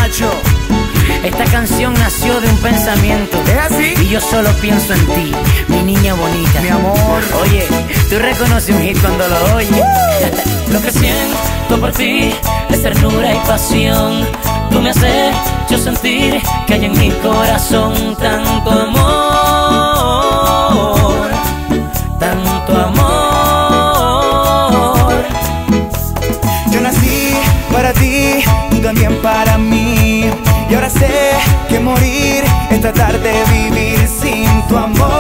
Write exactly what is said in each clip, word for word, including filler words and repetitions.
Nacho. Esta canción nació de un pensamiento. ¿Es así? Y yo solo pienso en ti, mi niña bonita. Mi amor. Oye, tú reconoces un hit cuando lo oyes. Lo que siento por ti es ternura y pasión. Tú me has hecho sentir que hay en mi corazón tanto amor, tanto amor. Yo nací para ti, tú también para mí. Y ahora sé que morir es tratar de vivir sin tu amor,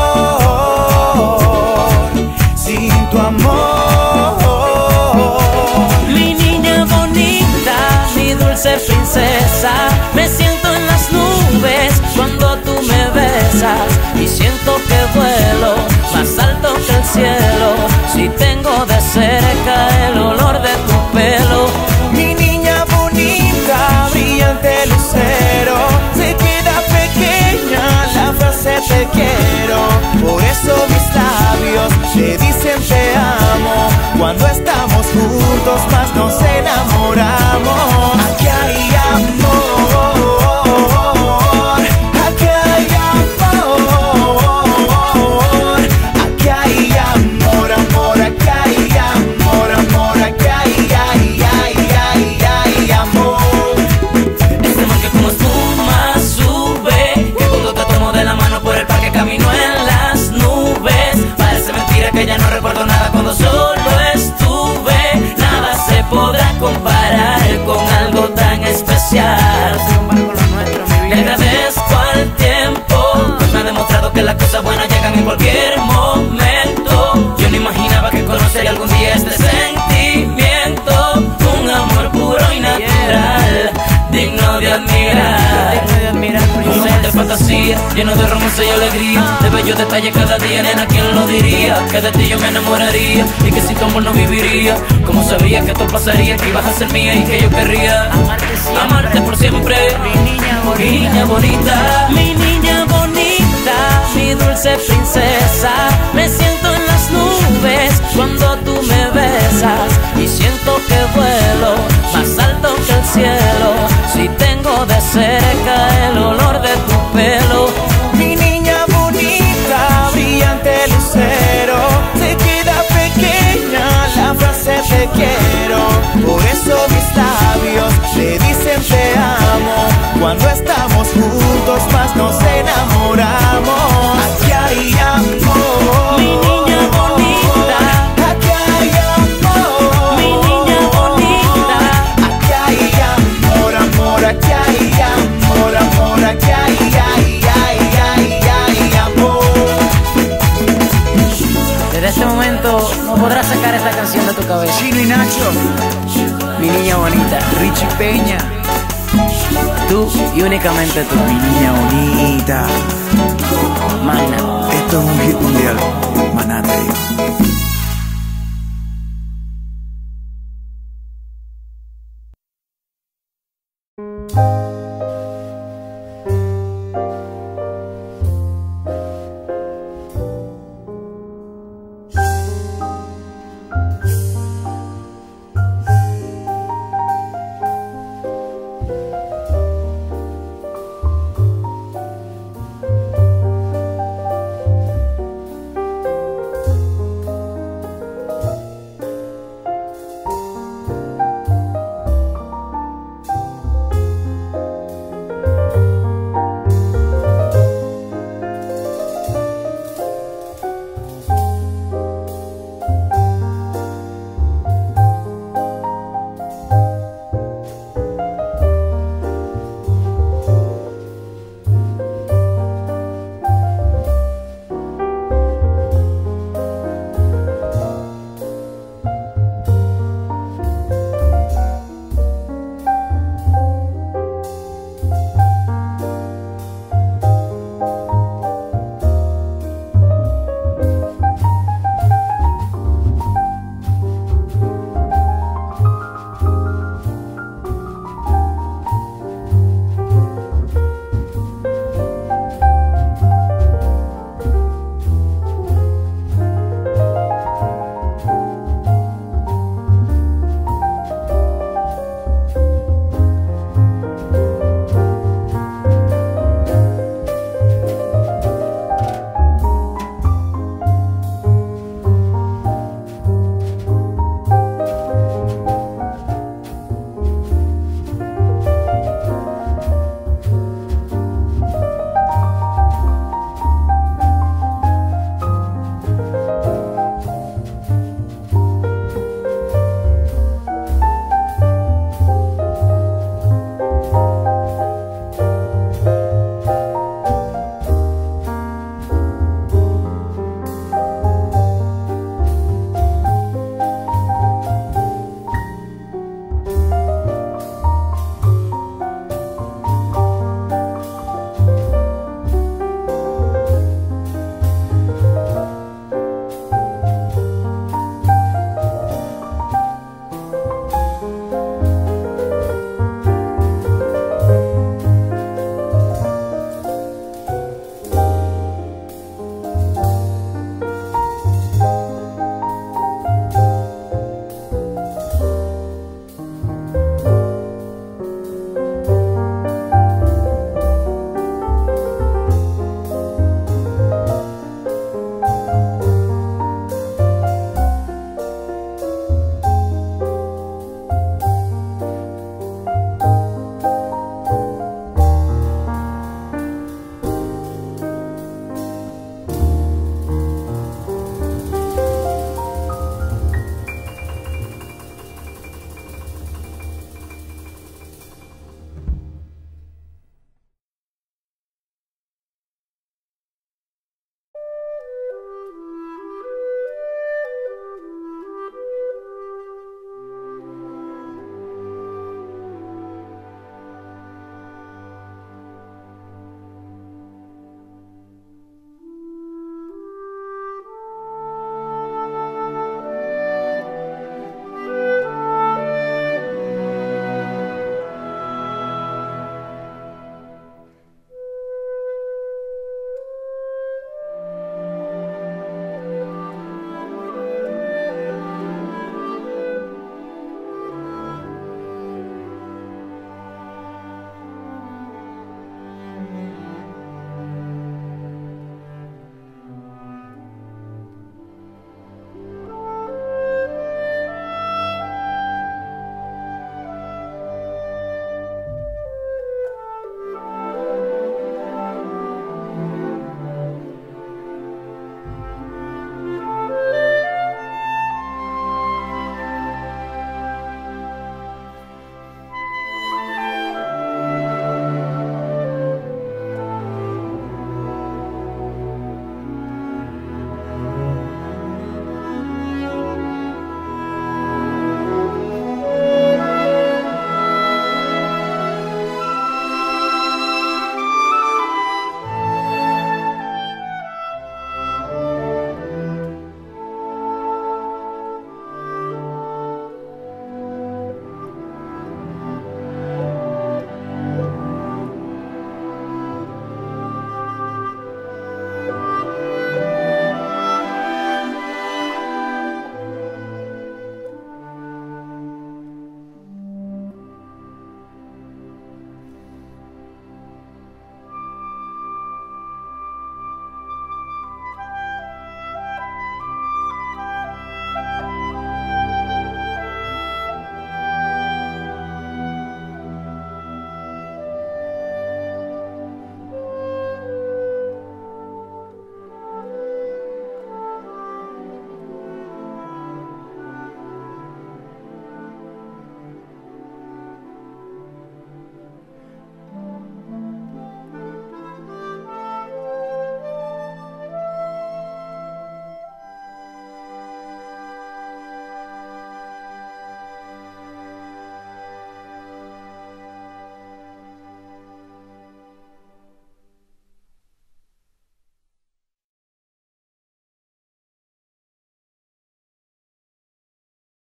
sin tu amor. Mi niña bonita, mi dulce princesa, me siento en las nubes cuando tú me besas y siento que vuelo más alto que el cielo si tengo de cerca el olor de tu pelo. Mi niña bonita, brillante lucero, se queda pequeña la frase te quiero. Por eso mis labios te dicen te amo. Cuando estamos juntos más nos enamoramos. Aquí hay amor, aquí hay amor, aquí hay amor, amor, aquí hay amor, amor, aquí hay, ay, ay, ay, ay, amor. Este amor que como espuma sube, que cuando te tomo de la mano por el parque camino en las nubes. Parece mentira que ya no recuerdo nada cuando solo estuve. Nada se podrá comparar con algo tan especial. Le agradezco al tiempo, pues me ha demostrado que las cosas buenas llegan en cualquier momento. Yo no imaginaba que conocería algún día este sentimiento, un amor puro y natural, digno de admirar. Un amor de fantasía, lleno de romance y alegría, de bellos detalles cada día, nena, ¿quién lo diría? Que de ti yo me enamoraría y que sin tu amor no viviría. Como sabía que esto pasaría, que ibas a ser mía y que yo querría amarte por siempre. Mi niña bonita, mi niña bonita, mi niña bonita, mi dulce princesa. Me siento en las nubes cuando tú me besas y siento que vuelo más alto que el cielo si tengo de cerca el olor de tu pelo. Mi niña bonita, brillante lucero, se queda pequeña la frase te quiero. Por eso mis labios te dicen te amo. Cuando estamos juntos más nos enamoramos. Aquí hay amor, Mi niña bonita, aquí hay amor, mi niña bonita. aquí hay amor, amor, aquí hay amor, amor, aquí hay, ay, ay, ay, ay, amor. Desde este momento no podrás sacar esta canción de tu cabeza. Chino y Nacho, Mi niña bonita, Richie Peña, tú y únicamente tú. mi niña bonita. Magna. Esto es un hit mundial, Maná te digo.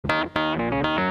Thank you.